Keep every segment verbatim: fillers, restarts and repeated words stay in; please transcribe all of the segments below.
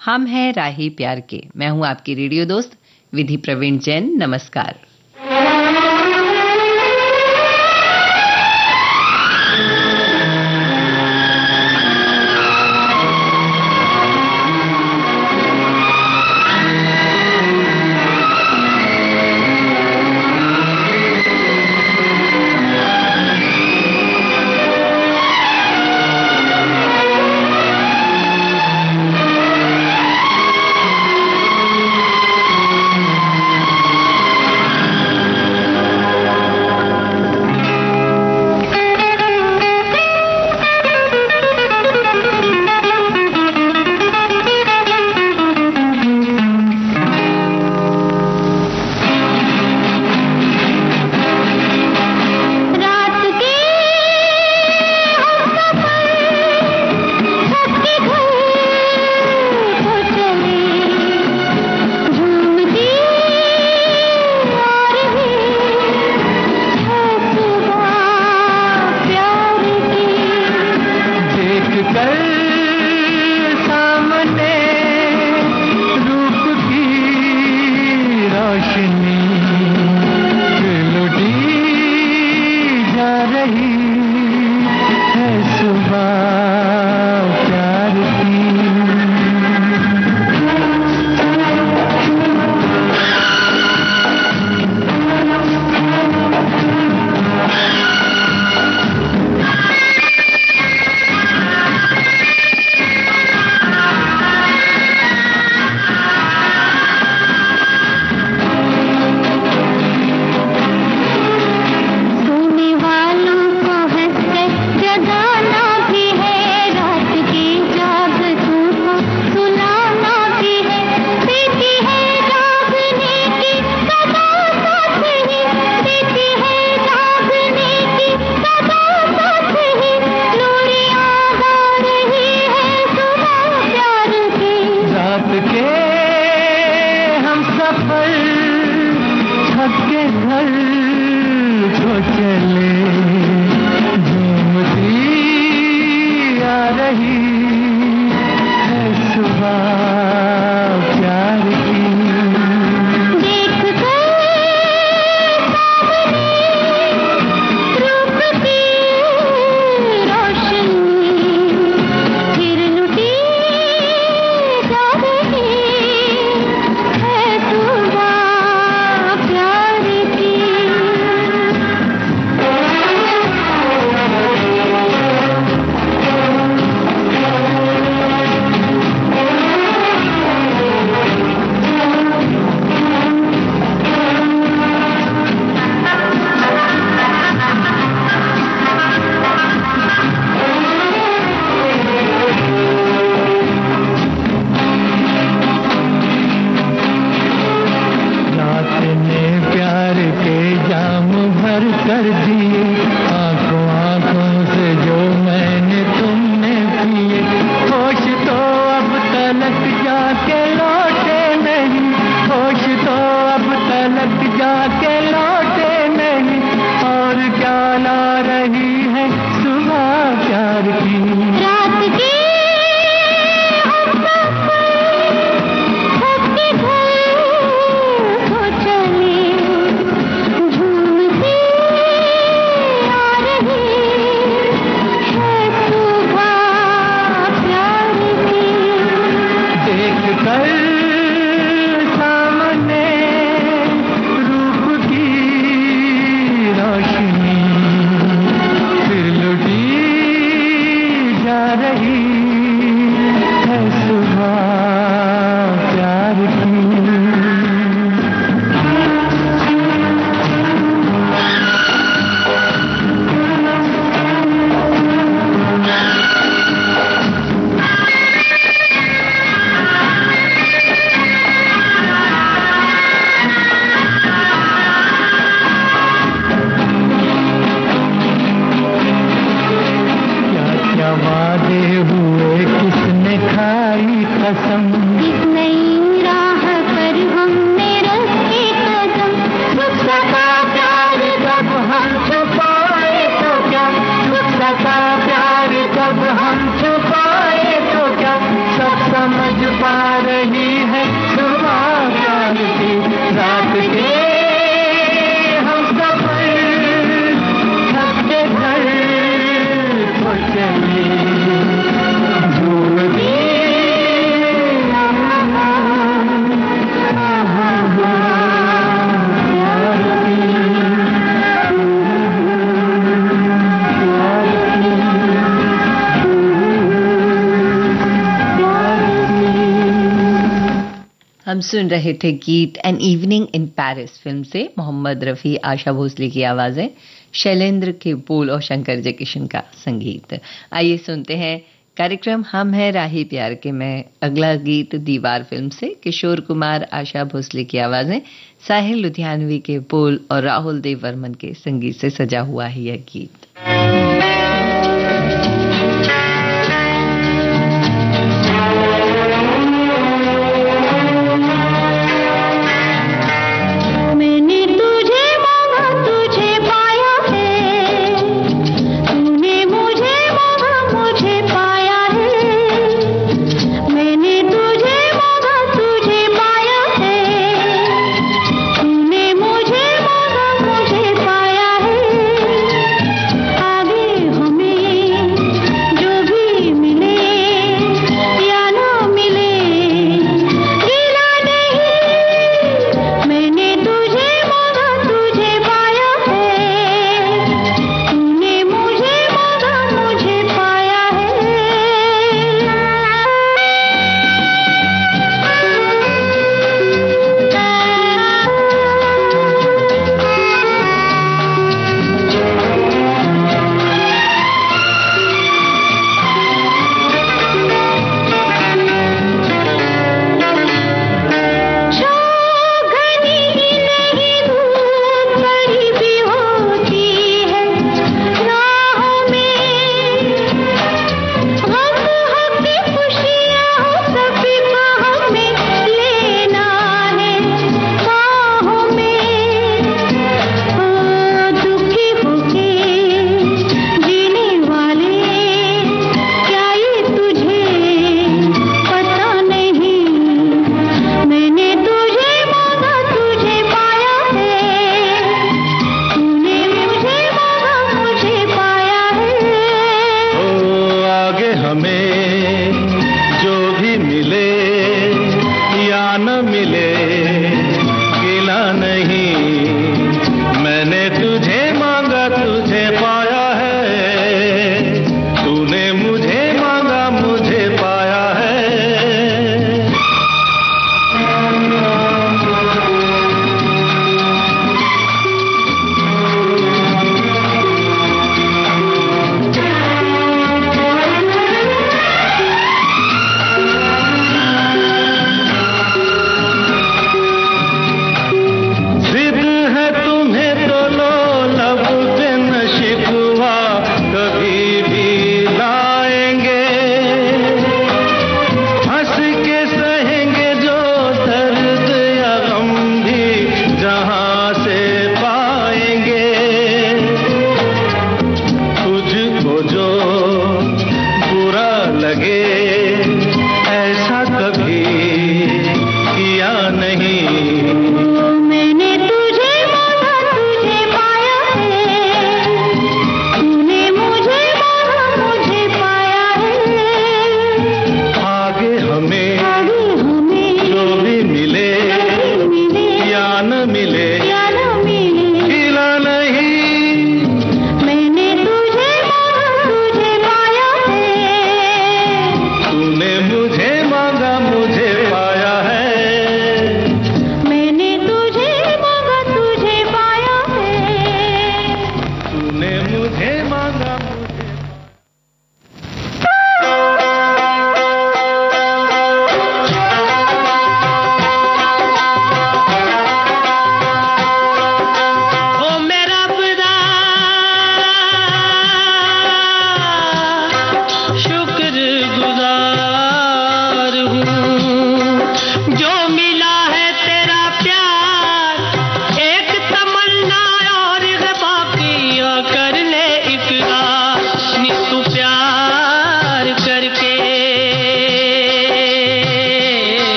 हम हैं राही प्यार के। मैं हूं आपकी रेडियो दोस्त विधि प्रवीण जैन। नमस्कार। समझ पाए हम सुन रहे थे गीत an evening in Paris film से मोहम्मद रफ़ी, आशा भोसले की आवाज़ें, शैलेंद्र के बोल और शंकर जयकिशन का संगीत। आइए सुनते हैं कार्यक्रम हम हैं राही प्यार के में अगला गीत दीवार फिल्म से किशोर कुमार, आशा भोसले की आवाज़ें, साहिल लुधियानवी के बोल और राहुल देव वर्मन के संगीत से सजा हुआ है यह गीत।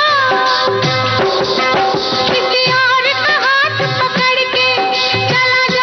चला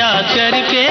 याद करके।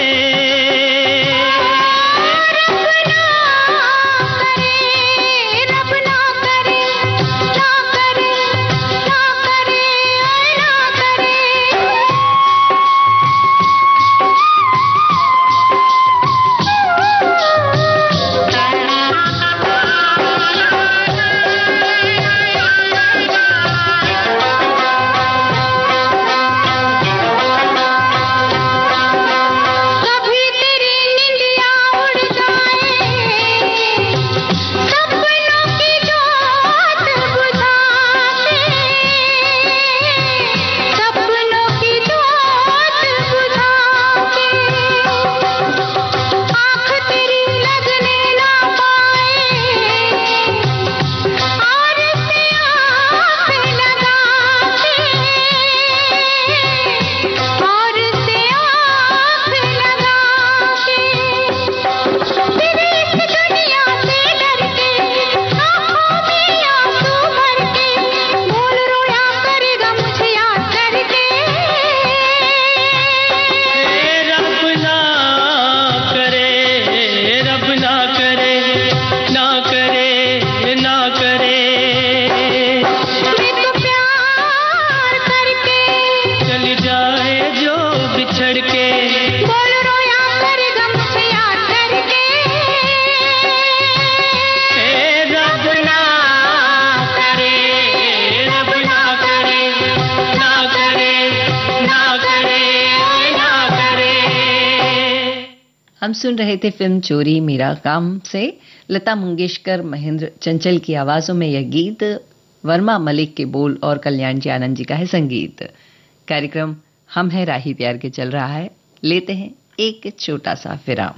हम सुन रहे थे फिल्म चोरी मेरा काम से लता मंगेशकर, महेंद्र चंचल की आवाजों में यह गीत, वर्मा मलिक के बोल और कल्याण जी आनंद जी का है संगीत। कार्यक्रम हम है राही प्यार के चल रहा है। लेते हैं एक छोटा सा विराम।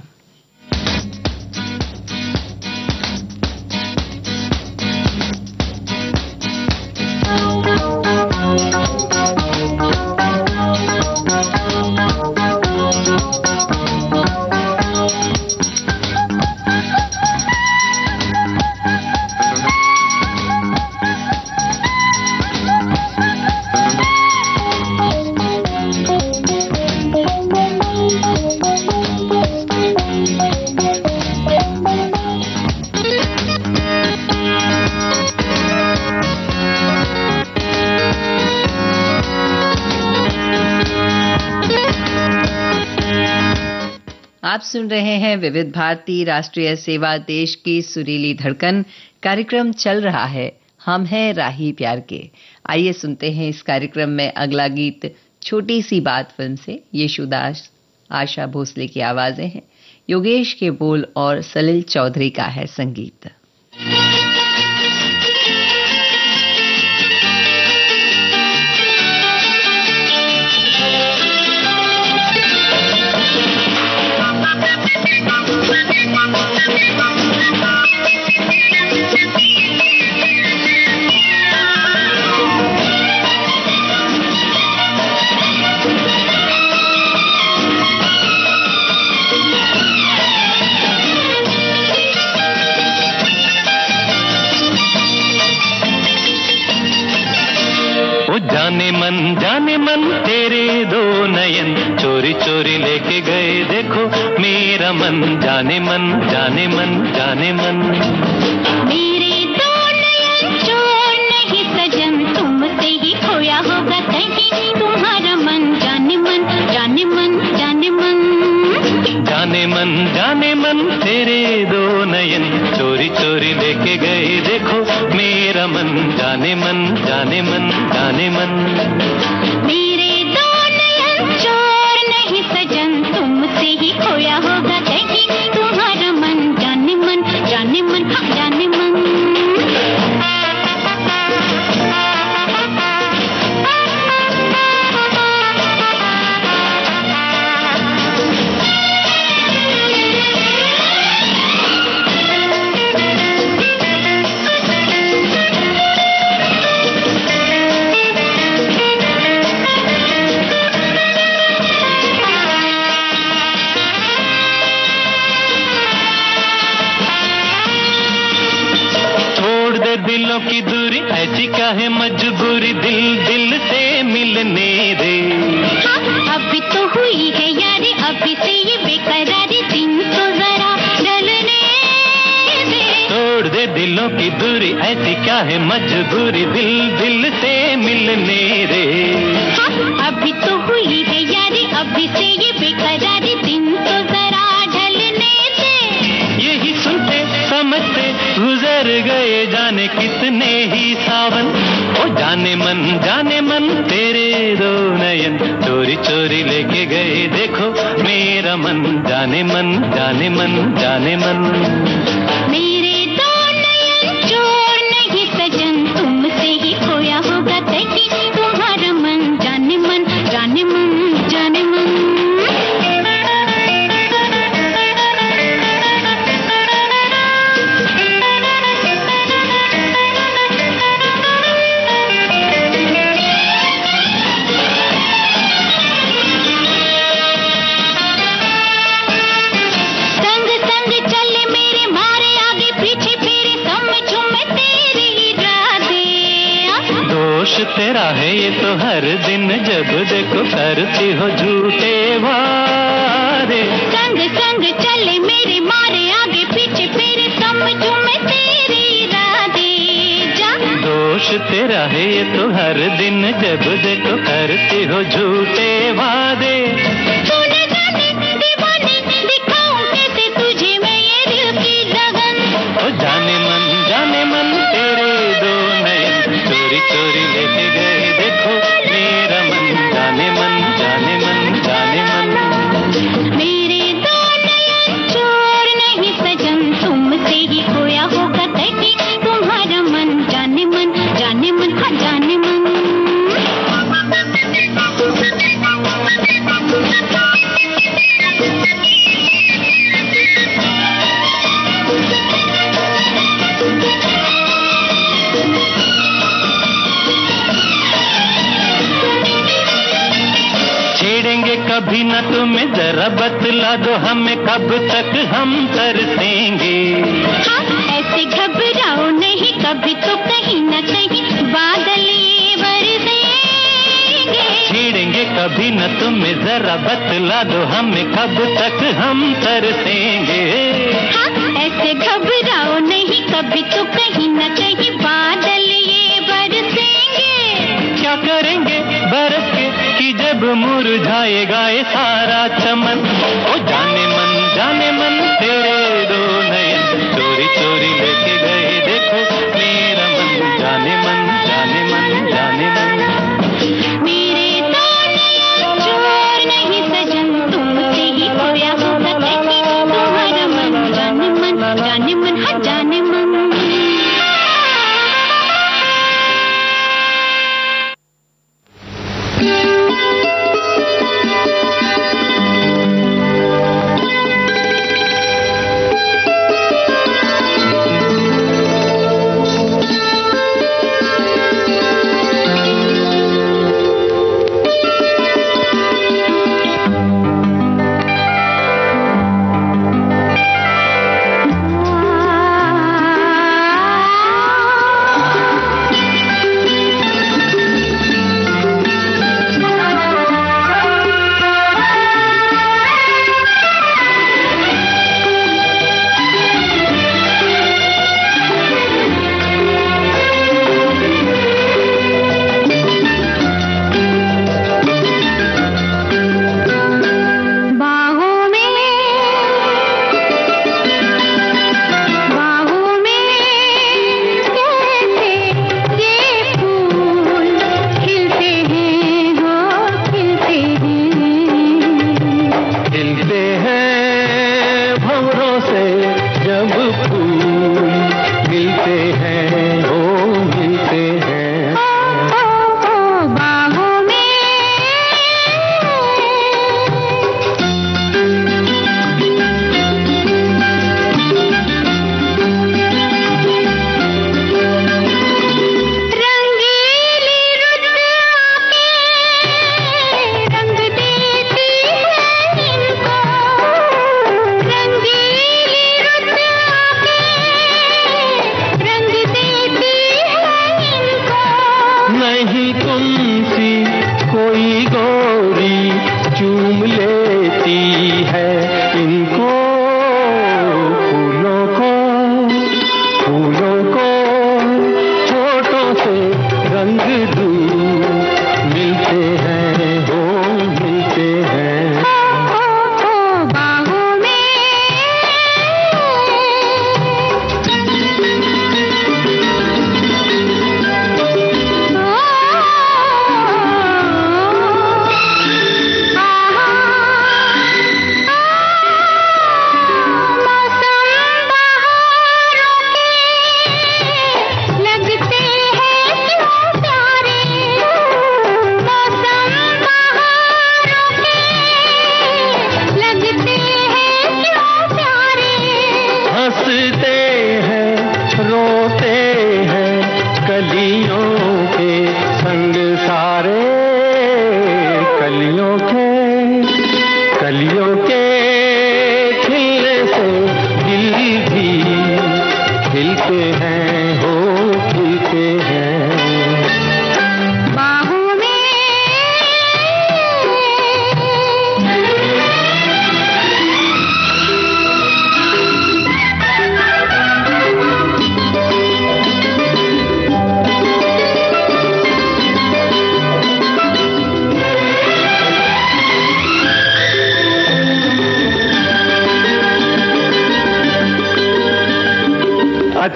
आप सुन रहे हैं विविध भारती राष्ट्रीय सेवा, देश की सुरीली धड़कन। कार्यक्रम चल रहा है हम हैं राही प्यार के। आइए सुनते हैं इस कार्यक्रम में अगला गीत छोटी सी बात फिल्म से। यशुदास, आशा भोसले की आवाजें हैं, योगेश के बोल और सलिल चौधरी का है संगीत। जाने मन जाने मन तेरे दो नयन चोरी चोरी लेके गए देखो मेरा मन। जाने मन जाने मन जाने मन मेरे दो नयन चोर नहीं सजन, तुमसे ही खोया होगा कहीं तुम्हारा मन। जाने मन जाने मन जाने मन जाने मन जाने मन तेरे दो नयन चोरी चोरी लेके गए देखो मेरा मन। जाने मन जाने मन जाने मन मेरे दो नयन चोर नहीं सजन, तुमसे ही खोया होगा कहीं तुम्हारा मन। जाने मन जाने मन जाने मन दिलों की दूरी ऐसी काहे मजबूरी, दिल दिल से मिलने दे। हाँ, अभी तो हुई है दिलों की दूरी ऐसी क्या है मजबूरी दिल दिल से मिलने रे। हाँ, अभी तो हुई है यारी, अभी से ये बेकरारी, दिन तो जरा ढलने दे। यही सुनते समझते गुजर गए जाने कितने ही सावन। ओ जाने मन जाने मन तेरे दो नयन चोरी चोरी लेके गए देखो मेरा मन। जाने मन जाने मन जाने मन मेरे दो नयन चोर नहीं सजन, तुमसे ही खोया होगा कहीं तुम्हारा मन। जाने मन जाने मन जाने मन। तेरा है ये तो हर दिन जब देखो करती हो झूठे वारे। संग संग चले मेरे मारे आगे पीछे फिर समझू मैं तेरी राधे जा। दोष तेरा है ये तो हर दिन जब देखो करती हो झूठे वादे। तूने जाने दीवाने दिखाऊं कैसे तुझे मैं ये दिल की लगन। ओ जाने मन जाने मन तेरे दो नयन चोरी चोरी लेके गए देखो मेरा मन। जाने मन जाने मन जाने मन मेरे दो नयन चोर नहीं सजन, तुमसे ही खोया होगा कहीं तुम्हारा मन। जाने मन जाने मन हाँ जाने मन। छेड़ेंगे कभी न तुम्हें जरा बतला दो हमें कब तक हम तरसेंगे। हाँ, ऐसे घबराओ नहीं कभी तो कहीं न कहीं बादल ये बरसेंगे। छेड़ेंगे कभी न तुम्हें जरा बतला दो हमें कब तक हम तरसेंगे। हाँ, ऐसे घबराओ नहीं कभी तो कहीं न कहीं बादल ये बरसेंगे। क्या करेंगे बरस के कि जब मुरझाएगा ये सारा चमन। ओ जाने मन जाने मन तेरे दो नयन चोरी चोरी लेके गए देखो मेरा मन। जाने मन जाने मन जाने मन मेरे दो नयन चोर नहीं सजन, तुमसे ही खोया होगा कहीं तुम्हारा मन। जाने मन जाने मन हाँ जाने मन।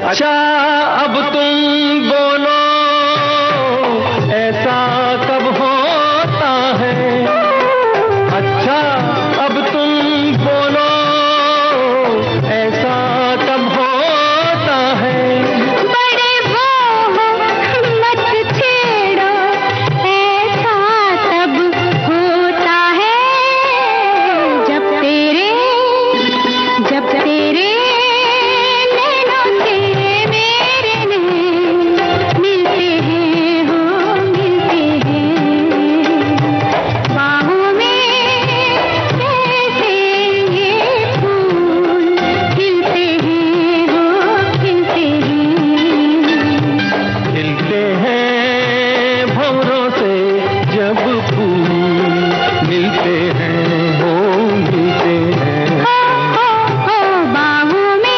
अच्छा अब तुम बोलो ऐसा कब होता है, अच्छा अब तुम बोलो ऐसा कब होता है। बड़े वो मत छेड़ो ऐसा तब होता है, जब तेरे जब तेरे नैनों से मेरे नैन मिलते हैं, हो मिलते हैं, बाहों में कैसे ये फूल खिलते हैं, हो खिलते हैं। खिलते हैं भंवरों से जब फूल मिलते हैं, हो मिलते हैं। हो हो हो बाहों में।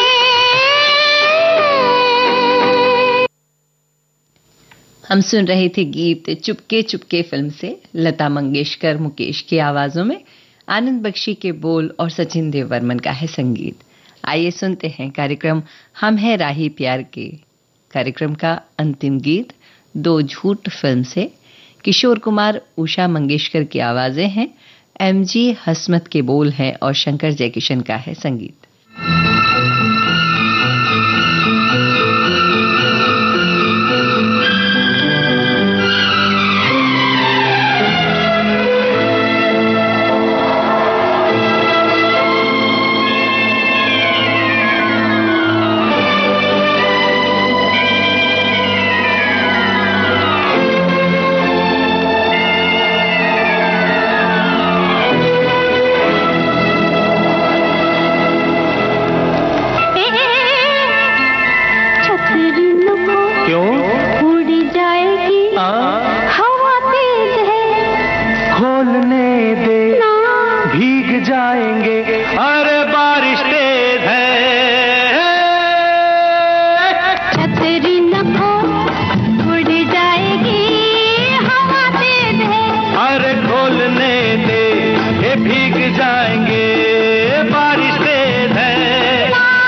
हम सुन रहे थे गीत चुपके चुपके फिल्म से लता मंगेशकर मुकेश की आवाजों में, आनंद बख्शी के बोल और सचिन देव वर्मन का है संगीत। आइए सुनते हैं कार्यक्रम हम है राही प्यार के कार्यक्रम का अंतिम गीत दो झूठ फिल्म से। किशोर कुमार उषा मंगेशकर की आवाजें हैं, एमजी हसमत के बोल हैं और शंकर जयकिशन का है संगीत। छतरी न हो क्यों? उड़ जाएगी, हवा तेज है खोलने दे ना। भीग जाएंगे, अरे बारिश तेज है। छतरी न हो उड़ जाएगी, हवा तेज है, अरे खोलने दे ये भीग जाएंगे, बारिश तेज है।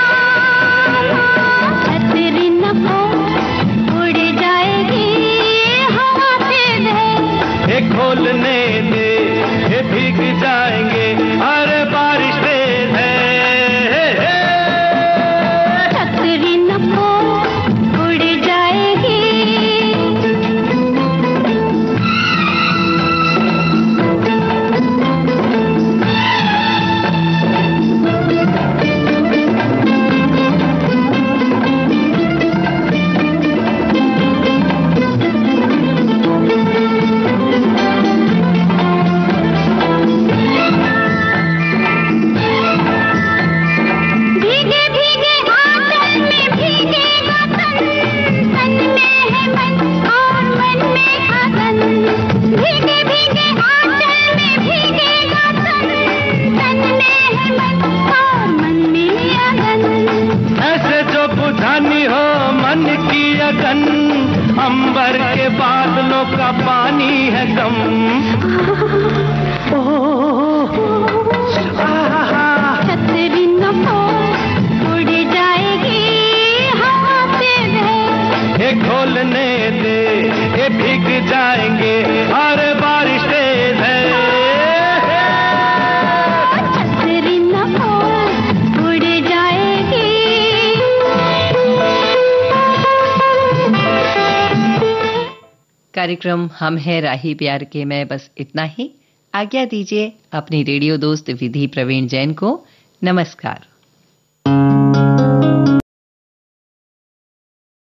छतरी न हो उड़ जाएगी, हवा तेज है, ये खोलने दे ये भीग जाएंगे, अरे बारिश तेज है। छतरी न हो उड़ जाएगी। भीगे भीगे आंचल में भीगेगा तन, तन में है मन और मन में अगन। भीगे भीगे आंचल में भीगेगा तन, तन में है मन और मन में अगन। ऐसे जो बुझानी हो मन की अगन, अंबर के बादलों का पानी है कम। छतरी न हो उड़ जाएगी, हवा तेज है, ये खोलने दे ये भीग जाएंगे, अरे बारिश तेज है। छतरी न हो उड़ जाएगी। कार्यक्रम हम है राही प्यार के में बस इतना ही। आज्ञा दीजिए अपनी रेडियो दोस्त विधि प्रवीण जैन को। नमस्कार।